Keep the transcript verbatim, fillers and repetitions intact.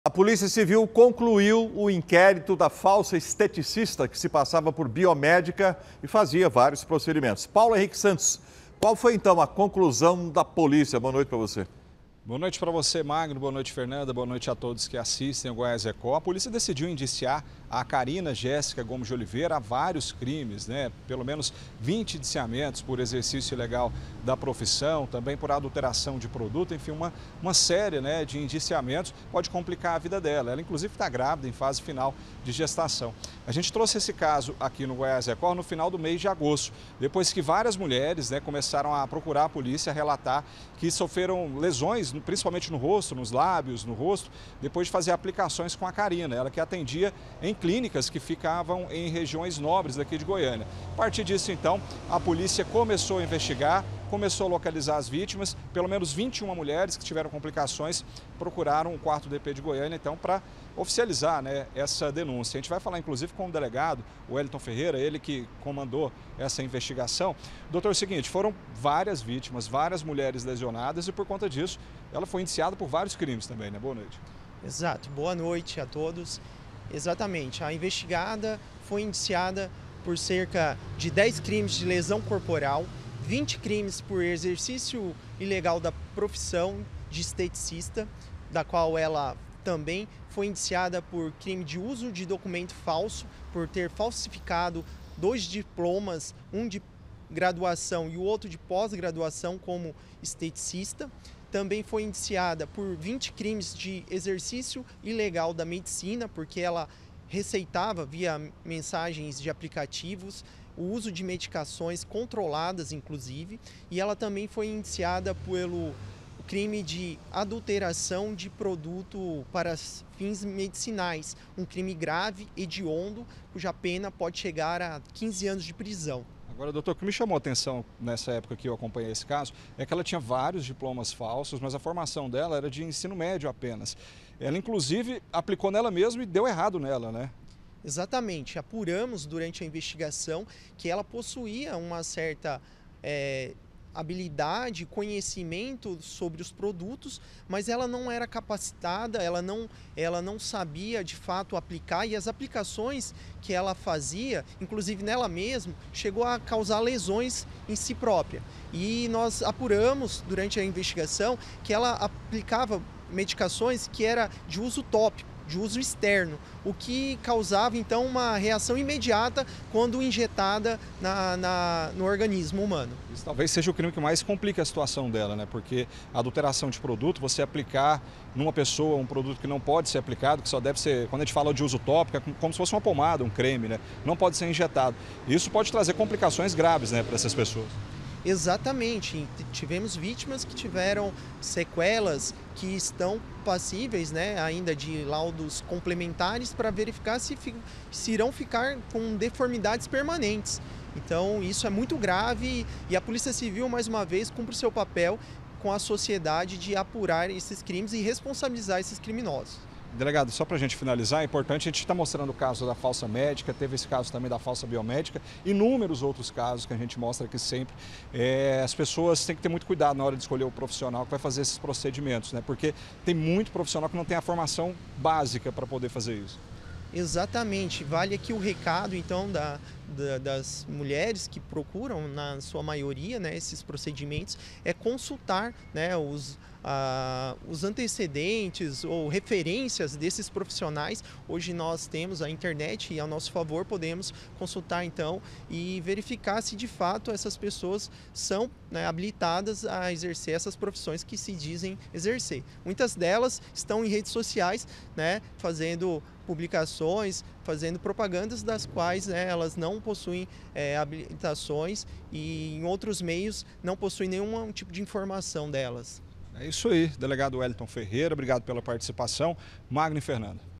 A Polícia Civil concluiu o inquérito da falsa esteticista que se passava por biomédica e fazia vários procedimentos. Paulo Henrique Santos, qual foi então a conclusão da polícia? Boa noite para você. Boa noite para você, Magno. Boa noite, Fernanda. Boa noite a todos que assistem o Goiás Record. A polícia decidiu indiciar a Karina Jéssica Gomes de Oliveira a vários crimes, né? Pelo menos vinte indiciamentos por exercício ilegal da profissão, também por adulteração de produto, enfim, uma, uma série, né, de indiciamentos pode complicar a vida dela. Ela, inclusive, está grávida em fase final de gestação. A gente trouxe esse caso aqui no Goiás Record no final do mês de agosto, depois que várias mulheres, né, começaram a procurar a polícia, relatar que sofreram lesões, principalmente no rosto, nos lábios, no rosto, depois de fazer aplicações com a Karina, ela que atendia em clínicas que ficavam em regiões nobres daqui de Goiânia. A partir disso, então, a polícia começou a investigar, começou a localizar as vítimas, pelo menos vinte e uma mulheres que tiveram complicações procuraram o quarto D P de Goiânia, então, para oficializar, né, essa denúncia. A gente vai falar, inclusive, com o delegado, o Wellington Ferreira, ele que comandou essa investigação. Doutor, é o seguinte, foram várias vítimas, várias mulheres lesionadas e, por conta disso, ela foi indiciada por vários crimes também, né? Boa noite. Exato. Boa noite a todos. Exatamente. A investigada foi indiciada por cerca de dez crimes de lesão corporal, vinte crimes por exercício ilegal da profissão de esteticista, da qual ela também foi indiciada por crime de uso de documento falso, por ter falsificado dois diplomas, um de graduação e o outro de pós-graduação como esteticista. Também foi indiciada por vinte crimes de exercício ilegal da medicina, porque ela receitava via mensagens de aplicativos o uso de medicações controladas, inclusive, e ela também foi indiciada pelo crime de adulteração de produto para fins medicinais, um crime grave, hediondo, cuja pena pode chegar a quinze anos de prisão. Agora, doutor, o que me chamou a atenção nessa época que eu acompanhei esse caso é que ela tinha vários diplomas falsos, mas a formação dela era de ensino médio apenas. Ela, inclusive, aplicou nela mesma e deu errado nela, né? Exatamente. Apuramos durante a investigação que ela possuía uma certa é, habilidade, conhecimento sobre os produtos, mas ela não era capacitada, ela não, ela não sabia de fato aplicar, e as aplicações que ela fazia, inclusive nela mesma, chegou a causar lesões em si própria. E nós apuramos durante a investigação que ela aplicava medicações que era de uso tópico, de uso externo, o que causava então uma reação imediata quando injetada na, na, no organismo humano. Isso talvez seja o crime que mais complica a situação dela, né? Porque a adulteração de produto, você aplicar numa pessoa um produto que não pode ser aplicado, que só deve ser, quando a gente fala de uso tópico, é como se fosse uma pomada, um creme, né? Não pode ser injetado. Isso pode trazer complicações graves, né, para essas pessoas. Exatamente, tivemos vítimas que tiveram sequelas que estão passíveis, né, ainda de laudos complementares para verificar se, se irão ficar com deformidades permanentes. Então isso é muito grave e a Polícia Civil, mais uma vez, cumpre o seu papel com a sociedade de apurar esses crimes e responsabilizar esses criminosos. Delegado, só para a gente finalizar, é importante, a gente está mostrando o caso da falsa médica, teve esse caso também da falsa biomédica, inúmeros outros casos que a gente mostra aqui sempre. É, as pessoas têm que ter muito cuidado na hora de escolher o profissional que vai fazer esses procedimentos, né? Porque tem muito profissional que não tem a formação básica para poder fazer isso. Exatamente, vale aqui o recado então da, da, das mulheres que procuram, na sua maioria, né, esses procedimentos, é consultar, né, os, ah, os antecedentes ou referências desses profissionais. Hoje nós temos a internet e ao nosso favor podemos consultar então e verificar se de fato essas pessoas são, né, habilitadas a exercer essas profissões que se dizem exercer. Muitas delas estão em redes sociais, né, fazendo publicações, fazendo propagandas das quais, né, elas não possuem é, habilitações e em outros meios não possuem nenhum tipo de informação delas. É isso aí, delegado Wellington Ferreira, obrigado pela participação. Magno e Fernanda.